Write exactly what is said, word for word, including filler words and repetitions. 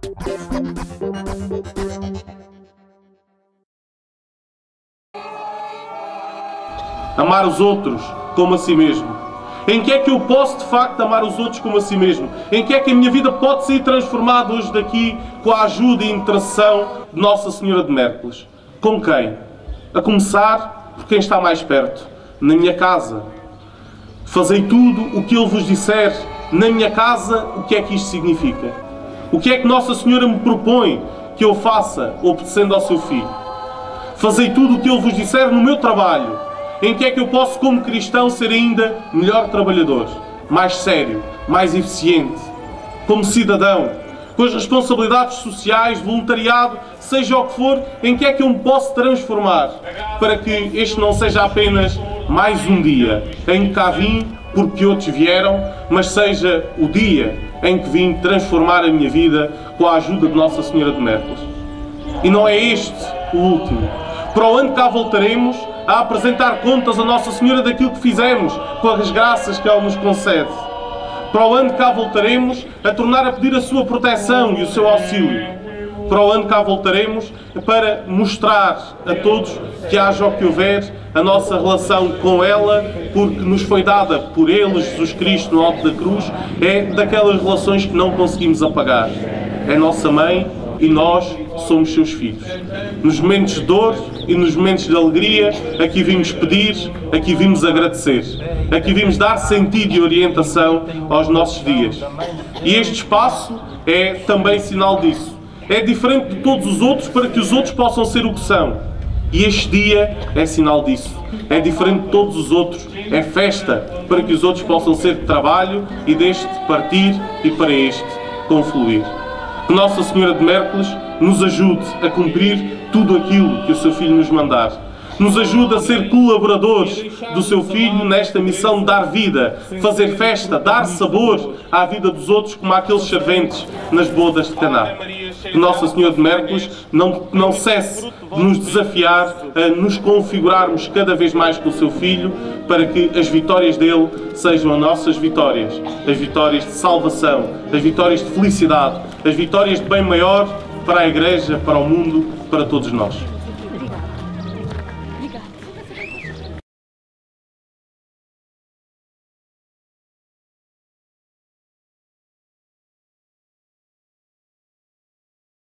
Amar os outros como a si mesmo. Em que é que eu posso de facto amar os outros como a si mesmo? Em que é que a minha vida pode ser transformada hoje daqui com a ajuda e intercessão de Nossa Senhora de Mércoles? Com quem? A começar por quem está mais perto. Na minha casa. Fazei tudo o que Ele vos disser. Na minha casa, o que é que isto significa? O que é que Nossa Senhora me propõe que eu faça, obedecendo ao seu Filho? Fazei tudo o que Ele vos disser no meu trabalho. Em que é que eu posso, como cristão, ser ainda melhor trabalhador, mais sério, mais eficiente, como cidadão, com as responsabilidades sociais, voluntariado, seja o que for, em que é que eu me posso transformar para que este não seja apenas mais um dia em que cá vim porque outros vieram, mas seja o dia em que vim transformar a minha vida com a ajuda de Nossa Senhora de Mércoles. E não é este o último. Para o ano cá voltaremos a apresentar contas a Nossa Senhora daquilo que fizemos, com as graças que ela nos concede. Para o ano cá voltaremos a tornar a pedir a sua proteção e o seu auxílio. Para o ano cá voltaremos para mostrar a todos que haja o que houver, a nossa relação com ela, porque nos foi dada por Ele, Jesus Cristo, no alto da cruz, é daquelas relações que não conseguimos apagar. É nossa mãe e nós somos seus filhos. Nos momentos de dor e nos momentos de alegria, aqui vimos pedir, aqui vimos agradecer, aqui vimos dar sentido e orientação aos nossos dias. E este espaço é também sinal disso. É diferente de todos os outros para que os outros possam ser o que são. E este dia é sinal disso. É diferente de todos os outros. É festa para que os outros possam ser de trabalho e deste partir e para este confluir. Que Nossa Senhora de Mércoles nos ajude a cumprir tudo aquilo que o seu Filho nos mandar. Nos ajude a ser colaboradores do seu Filho nesta missão de dar vida, fazer festa, dar sabor à vida dos outros como aqueles serventes nas bodas de Caná. Que Nossa Senhora de Mércoles não, não cesse de nos desafiar a nos configurarmos cada vez mais com o seu Filho para que as vitórias dele sejam as nossas vitórias. As vitórias de salvação, as vitórias de felicidade, as vitórias de bem maior para a Igreja, para o mundo, para todos nós.